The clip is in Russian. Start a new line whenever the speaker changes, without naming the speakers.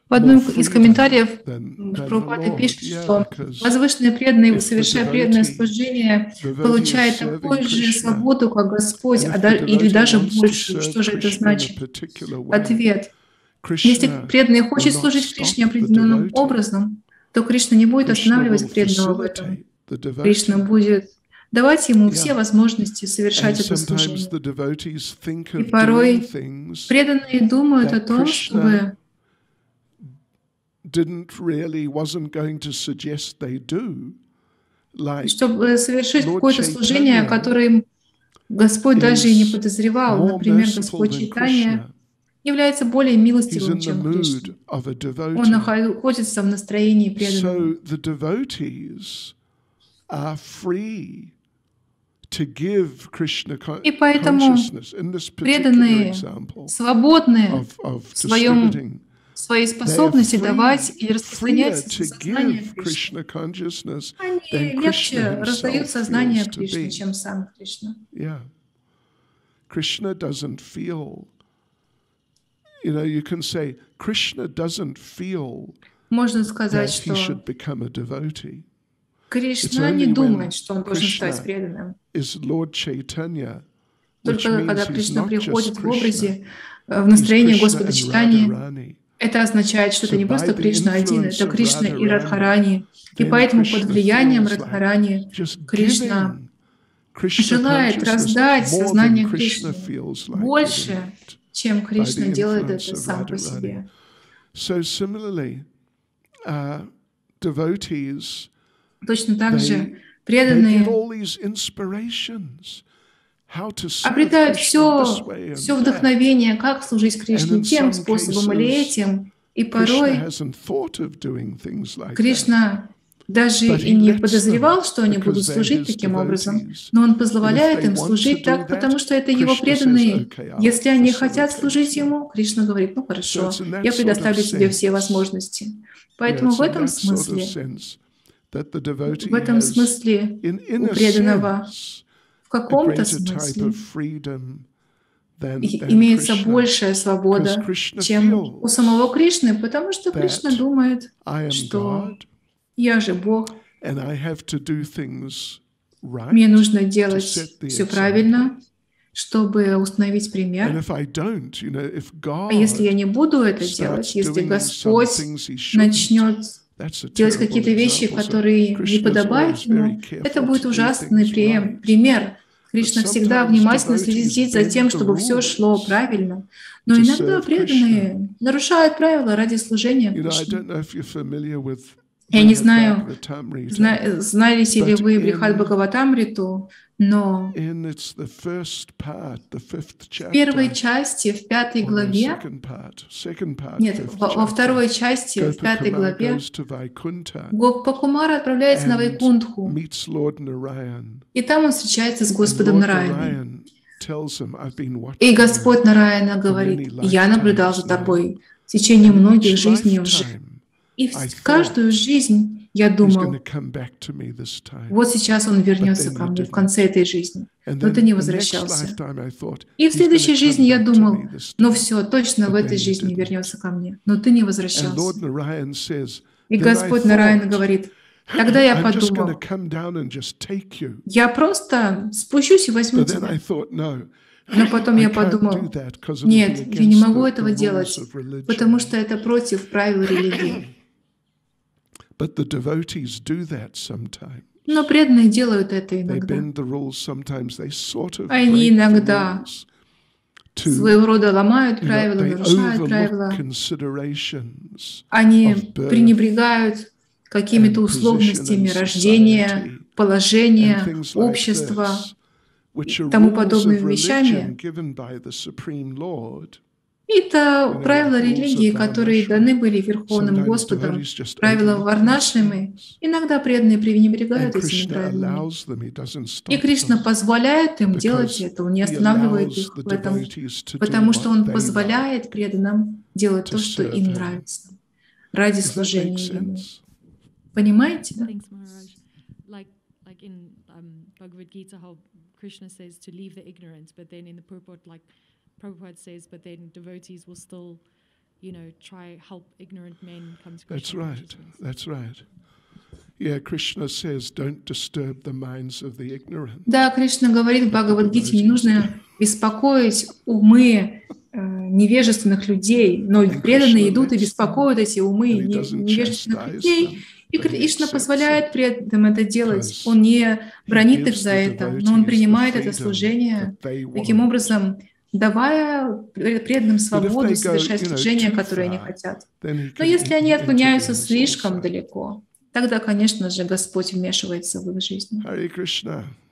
В одном из комментариев Прабхупада пишет, что возвышенный преданный, совершая преданное служение, получает такую же свободу, как Господь, или даже большую. Что же это значит? Ответ. Если преданный хочет служить Кришне определенным образом, то Кришна не будет останавливать преданного в этом. Кришна будет давать ему все возможности совершать это служение. И порой преданные думают о том, чтобы совершить какое-то служение, которое Господь даже и не подозревал. Например, Господь Чайтанья является более милостивым, чем Кришна. Он находится в настроении преданного. И поэтому преданные свободны в своей способности давать и распространять сознание Кришны. Они легче раздают сознание Кришны, чем сам Кришна.
Krishna doesn't feel, you can say, Krishna doesn't feel that he should become a devotee.
Кришна не думает, что он должен стать преданным. Только когда Кришна приходит в образе, в настроении Господа Чайтаньи, это означает, что это не просто Кришна один, это Кришна и Радхарани. И поэтому под влиянием Радхарани Кришна желает раздать сознание Кришны больше, чем Кришна делает это сам по себе. Точно так же преданные обретают все вдохновение, как служить Кришне тем способом или этим. И порой Кришна даже и не подозревал, что они будут служить таким образом, но Он позволяет им служить так, потому что это Его преданные. Если они хотят служить Ему, Кришна говорит, ну хорошо, я предоставлю тебе все возможности. Поэтому в этом смысле у преданного в каком-то смысле имеется большая свобода, чем у самого Кришны, потому что Кришна думает, что я же Бог, мне нужно делать все правильно, чтобы установить пример. А если я не буду это делать, если Господь начнет делать какие-то вещи, которые не подобают Ему, это будет ужасный пример. Кришна всегда внимательно следит за тем, чтобы все шло правильно. Но иногда преданные нарушают правила ради служения Кришне. Я не знаю, знаете ли вы Брихад Бхагаватамриту, но в первой части, в 5 главе, нет, во второй части, в 5 главе, Гопа-кумара отправляется на Вайкунтху, и там он встречается с Господом Нараяной. И Господь Нараяна говорит, я наблюдал за тобой в течение многих жизней уже. И в каждую жизнь я думал, вот сейчас он вернется ко мне в конце этой жизни, но ты не возвращался. И в следующей жизни я думал, ну все, точно в этой жизни вернется ко мне, но ты не возвращался. И Господь Нараяна говорит, тогда я подумал, я просто спущусь и возьму тебя. Но потом я подумал, нет, я не могу этого делать, потому что это против правил религии. Но преданные делают это иногда. Они иногда своего рода ломают правила, нарушают правила. Они пренебрегают какими-то условностями рождения, положения, общества и тому подобными вещами. Это правила религии, которые даны были Верховным Господом, правила Варнашримы. Иногда преданные пренебрегают этими правилами. И Кришна позволяет им делать это, Он не останавливает их в этом, потому что Он позволяет преданным делать то, что им нравится, ради служения Ему. Понимаете, да?
Prabhupada says, but then devotees will still,
That's right. That's right. Yeah, Krishna says, don't disturb the minds of the ignorant.
Да, Кришна говорит в Бхагавад-гите, не нужно беспокоить умы невежественных людей, но преданные идут и беспокоят эти умы невежественных людей, и Кришна позволяет преданным это делать. Он не бранит их за это, но он принимает это служение, таким образом давая преданным свободу совершать служение, которое они хотят. Но если они отклоняются слишком далеко, тогда, конечно же, Господь вмешивается в их жизнь.
Харе Кришна.